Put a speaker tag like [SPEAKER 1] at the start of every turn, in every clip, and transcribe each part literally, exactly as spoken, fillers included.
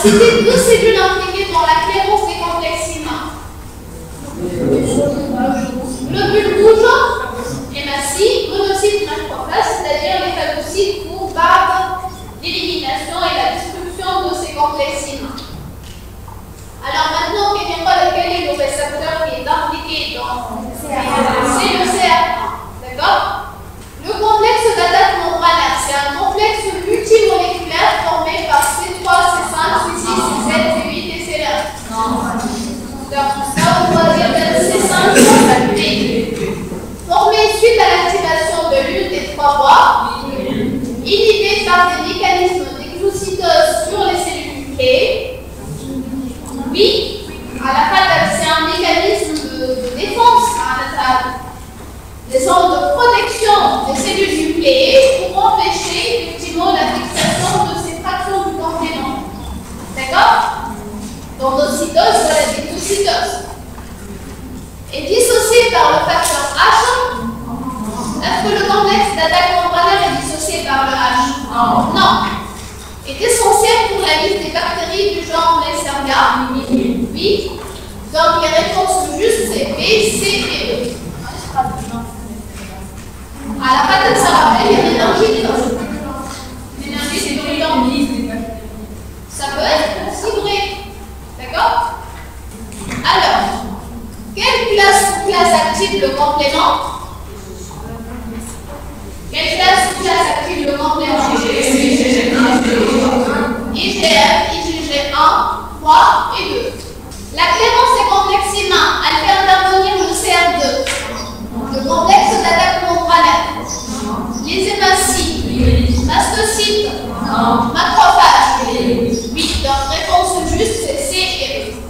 [SPEAKER 1] citer deux cellules impliquées dans la clairance des complexes humains. Globule rouge et massif, monocytes macrophages, c'est-à-dire les phagocytes pour barre l'élimination et la destruction de ces complexes humains. Alors maintenant, quelqu'un voit lequel est le récepteur qui est impliqué dans c'est le C R un. D'accord? Le complexe d'attaque membranaire, c'est un complexe multimoléculaire formé par C trois, C cinq, C six, C sept, C huit et C neuf. Donc ça, on va dire que C cinq formé suite à l'activation de l'une des trois voies, inhibé par des mécanismes d'exocytose sur les cellules nucléées. Oui, à la fin, c'est un mécanisme de, de défense, hein, des sortes de protection des cellules nucléées pour empêcher effectivement la fixation de ces fractions du complément. D'accord? L'endocytose, voilà, l'exocytose. Et dissocié par le facteur H. Est-ce que le complexe d'attaque membranaire est dissocié par le H? Non. Est essentiel pour la liste des bactéries du genre Neisseria. Oui. Donc les réponses justes c'est B, C et E. À la patate, ça rappelle, il y a l'énergie dedans. L'énergie, c'est brûlant. Ça peut être aussi vrai. D'accord? Alors, quelle classe ou classe active le complément? Quelle classe ou classe active le complément? I G F, I G G un, trois et deux. La clairance des complexes humains, elle fait intervenir le C R deux, le complexe d'attaque membranaire, les hématies, mastocytes, macrophages. Oui, donc réponse juste, c'est C et E.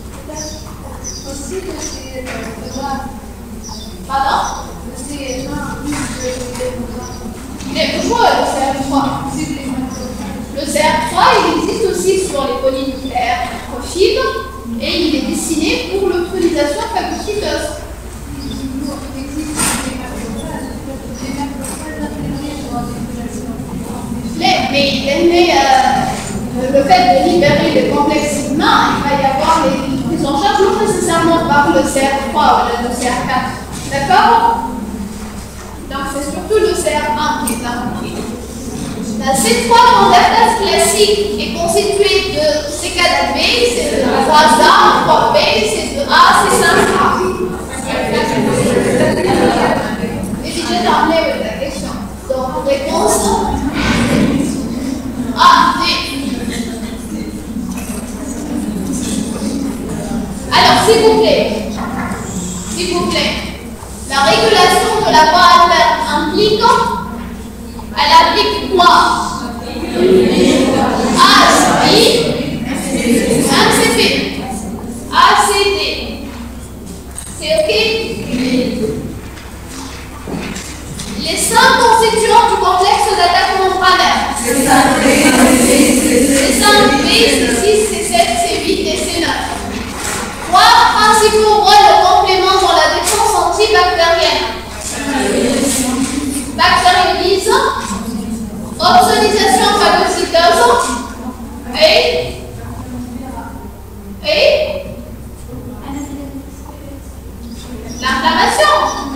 [SPEAKER 1] Pardon? Il est bourgeois, le C R trois. Le C R trois, il existe aussi sur les polynucléaires microphiles et il est destiné pour l'optimisation phagocyteuse. Mais, mais euh, le fait de libérer les complexes humains, il va y avoir les prises en charge non nécessairement par le C R trois ou le C R quatre. D'accord? Donc c'est surtout le C R un qui est impliqué. La C trois convertase classique est constituée de C quatre B, C trois A, trois B, C deux A, C cinq A. Et j'ai terminé avec la question. Donc réponse A, D. Alors s'il vous plaît, s'il vous plaît, la régulation de la voie interne implique, elle applique quoi? H, I, M C P, A, C, D. C'est OK? Les cinq constituants du complexe d'attaque membranaire. C'est cinq B, C six, C sept, C huit et C neuf. Trois principaux rôles de complément dans la défense antibactérienne. Bactériolyse, opsonisation phagocyteuse et, et l'inflammation.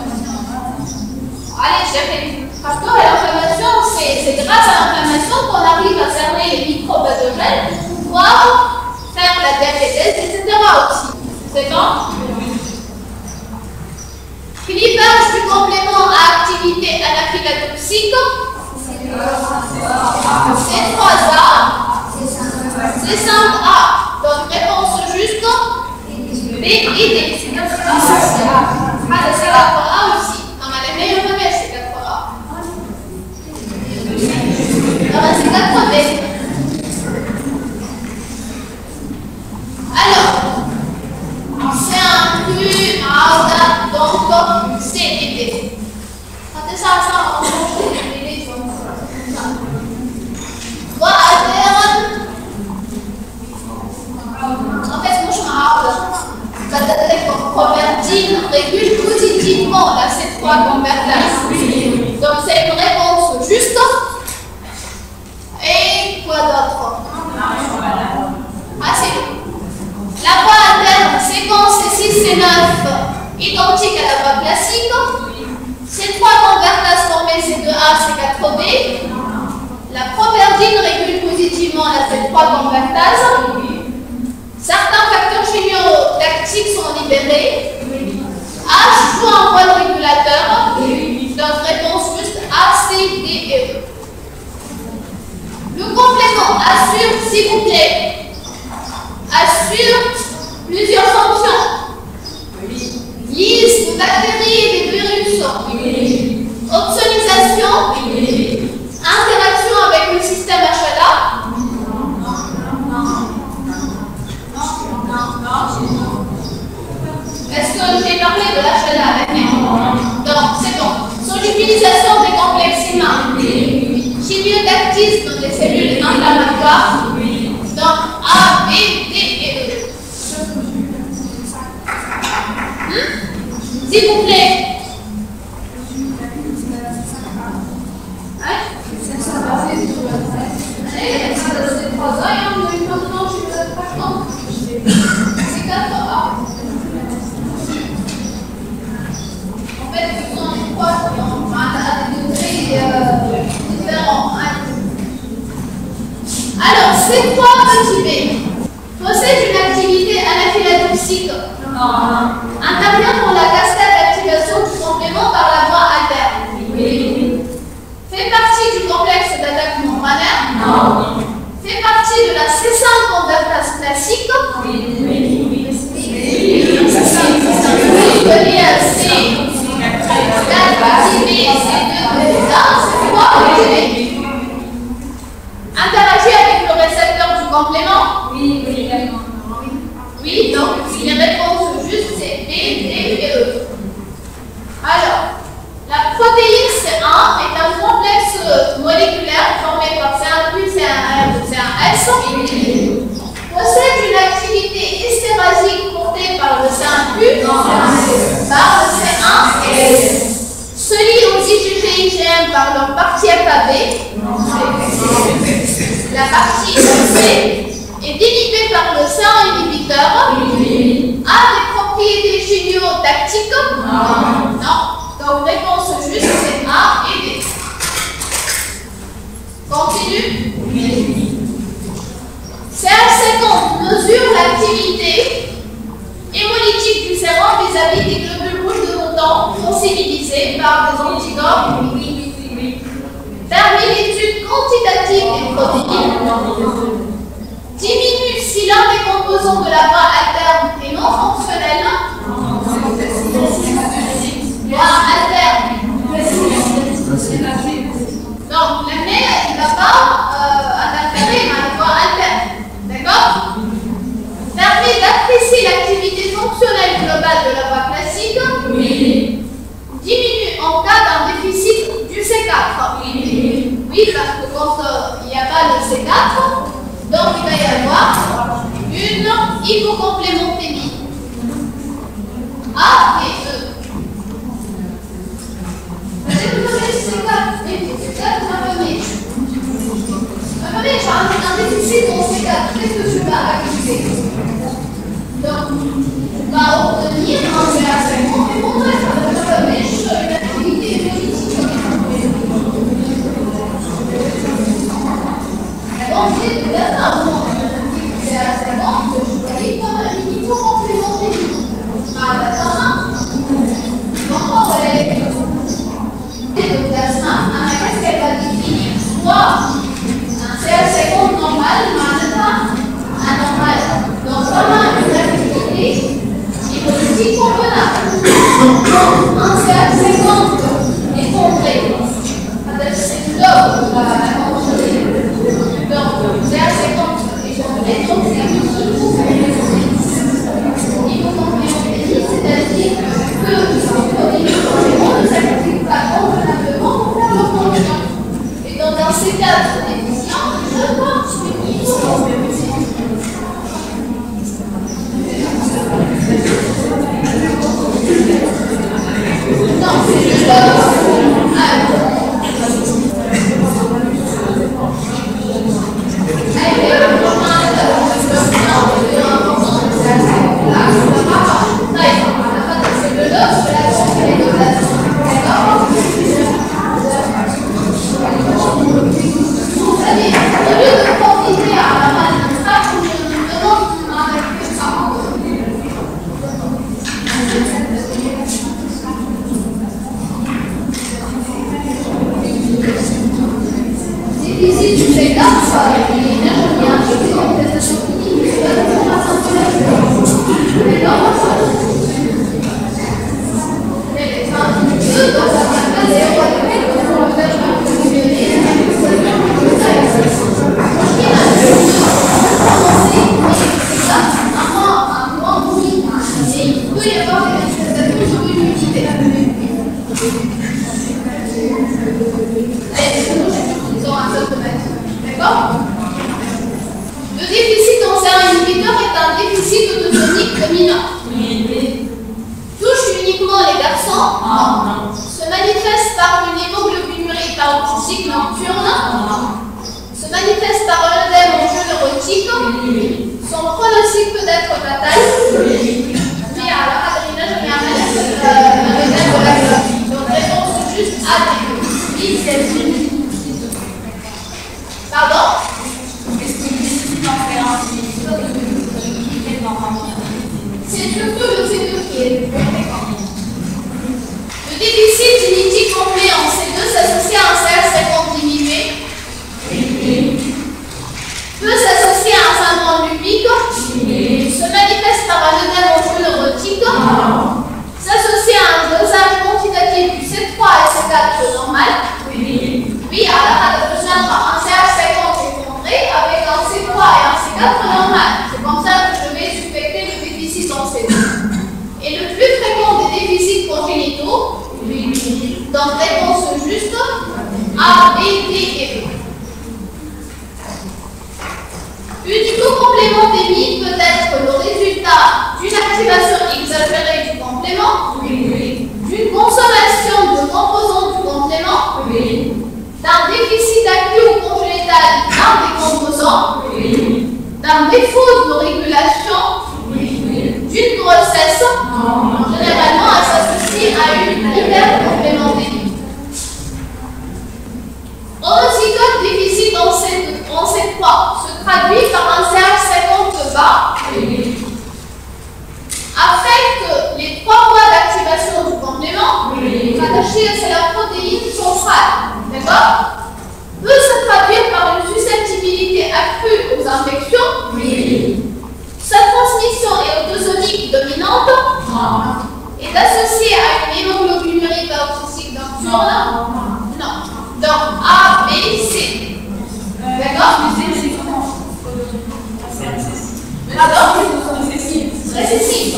[SPEAKER 1] Allez, j'ai parce que l'inflammation, c'est grâce à l'inflammation qu'on arrive à cerner les micropathogènes pour pouvoir faire la diabète, et cetera aussi. C'est bon? Clivage du complément à activité anaphylactique. C trois A, C cinq A. Donc réponse juste B et D. C'est quatre A. Ah, c'est quatre A aussi. Non, mais les meilleures femelles, c'est quatre A. Non, mais c'est quatre B. Alors, c'est un plus A, donc C et D. Quand ça, ça, on change les délais, ils sont voie interne. En fait, moi je m'arrête. La convertine régule positivement la C trois convertase. Donc c'est une réponse juste. Et quoi d'autre? C neuf identique à la voie classique. C trois convertases formées C deux A, C quatre B. La properdine régule positivement la C trois convertase. Certains facteurs géniotactiques sont libérés. H joue un rôle régulateur. Donc réponse juste A, C, D et E. Le complément assure, s'il vous plaît, assure plusieurs fonctions. Lise de bactéries et de virus. Opsonnisation. Interaction avec le système H L A. Est-ce que j'ai parlé de l'H L A? Donc, c'est bon. Solubilisation des complexes humains. Chimiotactisme des cellules inflammatoires. Donc, A, B, D et E. Hmm? S'il vous plaît. En fait, ils sont à des degrés euh, différents. Alors, C trois petit b possède une activité anaphylaxie. Intervient pour la cascade d'activation du complément par la voie alterne. Oui. Fait partie du complexe d'attaque membranaire. Non. Fait partie de la C cinq convertase classique. Oui. Oui. Relié à C quatre B, C deux, C trois, interagit avec le récepteur du complément. Oui, oui, oui, donc les réponses justes c'est B, D et E. Alors, la protéine C un est un complexe moléculaire formé par C un plus, C un R, C un S. Possède une activité hystérasique portée par le C un plus, par le C un S. Se lie aux I G G I G M par leur partie F A B. La partie C est inhibée par le C un inhibiteur. A des propriétés géniotactiques. Non. Non. Donc réponse juste c'est A et B. Continue. C A cinquante mesure l'activité hémolytique du sérum vis-à-vis des globules rouges de montant sensibilisés par des anticorps. Permet l'étude quantitative des protéines. Diminue si l'un des composants de la voie alterne est non fonctionnel. Voie alterne. Donc, le nez, il ne va pas euh, interférer dans la voie alterne. D'accord? Permet d'apprécier l'activité fonctionnelle globale de la voie classique. Oui. Diminue en cas d'un déficit du C quatre. Oui. Oui, parce que quand euh, il n'y a pas de C quatre, donc il va y avoir une hypocomplémentémie. A et E. Est-ce que vous avez C quatre? Oui, C quatre, ma famille. Ma famille, j'ai un déficit en C quatre. Qu'est-ce que je vais activer? Donc, on va obtenir un C A cinquante et montrer ça. Je vais mettre une activité politique. Donc, c'est d'abord un C A cinquante que je voyais comme un hypocomplémentémie. Ah, d'accord. Donc, on va aller. Le plasma, qu'est-ce qu'elle va définir? Soit un C A cinquante normal, mais anormal. Donc, vraiment une activité hypothétique convenable. Un C A cinquante est complet. C'est le log, la contrôler. Donc, C A cinquante est complet, donc c'est une seule complémentémie. Hypocomplémentémie, c'est-à-dire que les protéines ne s'activent pas convenablement pour faire leur fonction. Et donc, dans ces cas déficient, je pense une hypocomplémentémie. ionique dominant. Touche uniquement les garçons. Se manifeste par une hémoglobinurie paroxystique nocturne. Se manifeste par un œdème en jeu neurotique. Son pronostic peut être fatal. Oui, alors Adrina, je viens à mettre un œdème de la globe. Donc réponse juste A. Oui, c'est juste. Pardon?
[SPEAKER 2] Est-ce que c'est difficile d'en faire un
[SPEAKER 1] C'est surtout le C deux qui est le plus fréquent. Le déficit génétique complet en C deux s'associe à un C R cinquante diminué. Peut s'associer à un syndrome lupique. Se manifeste par un œdème en jeu neurotique. S'associe à un dosage quantitatif du C trois et C quatre normal. Oui, alors on a besoin d'un C R cinquante effondré avec un C trois et un C quatre normal. C'est comme ça que je vais suspecter le déficit en C deux. Et le plus fréquent des déficits congénitaux, donc réponse juste, A, B, D et E. Unico-complémentémie peut être le résultat d'une activation exagérée du complément, d'une consommation de composants du complément, d'un déficit acquis ou congénital d'un des composants, d'un défaut de régulation, d'une grossesse. Généralement, elle s'associe à une hypercomplémentémie. Homozygote déficit en C trois se traduit par un C R cinquante bas, affecte les trois voies d'activation du complément, rattachées à la protéine centrale. D'accord? Peut se traduire par une susceptibilité accrue aux infections. Sa transmission est autosomique dominante. Est associée à une hémoglobinurie paroxystique nocturne. Non. Donc A, B, C. D'accord? Pardon? Récessive.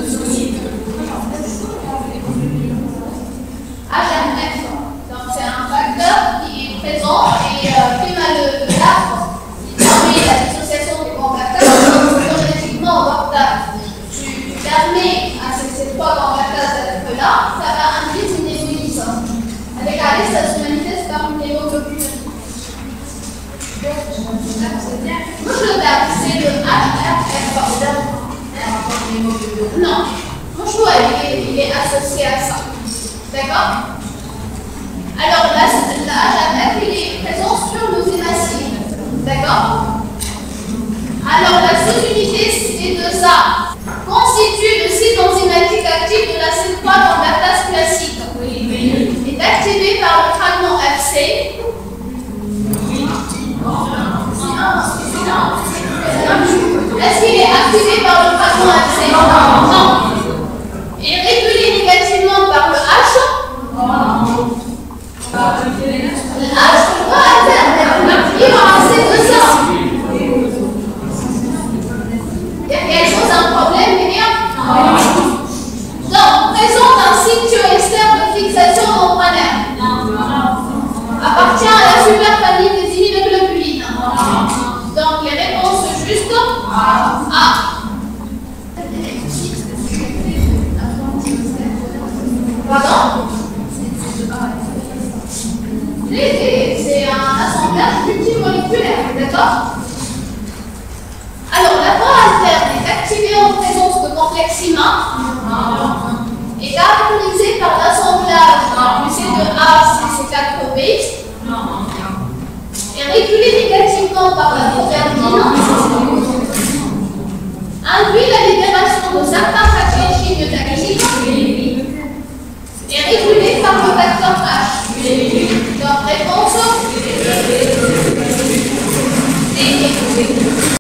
[SPEAKER 1] H M F. Donc c'est un facteur qui est présent et euh, fait mal de l'arbre. Il permet la dissociation des grands facteurs. Théoriquement, quand tu permets à ces, ces trois grands facteurs d'être là, ça va induire une hémolyse. Avec A D, ça se manifeste par une hémoglobine. Moi je le tape, c'est le H R F. Non, mon choix il est, il est associé à ça. D'accord? Alors là, le H R F il est présent sur nos hémacines. D'accord? Alors la sous-unité C deux A constitue le site enzymatique actif de la C trois convertase classique. Est activé par le fragment F C. Est-ce qu'il est activé par le fragment F C? Non. Et régulé négativement par le H? Le H doit alterner. Il va en C deux A. Il y a quelque chose, un problème, Myriam? Donc, présente un site externe de fixation membranaire. Appartient à la superfamille des immunoglobulines. Donc, les réponses justes A. Pardon? C'est un assemblage multimoléculaire, d'accord? Alors, la voie alterne est activée en présence de complexes humains et caractérisée par l'assemblage du C deux A C quatre B et régulée négativement par la protéine, induit la libération de certains catéchines métaboliques et régulée par le facteur H. Donc, réponse D.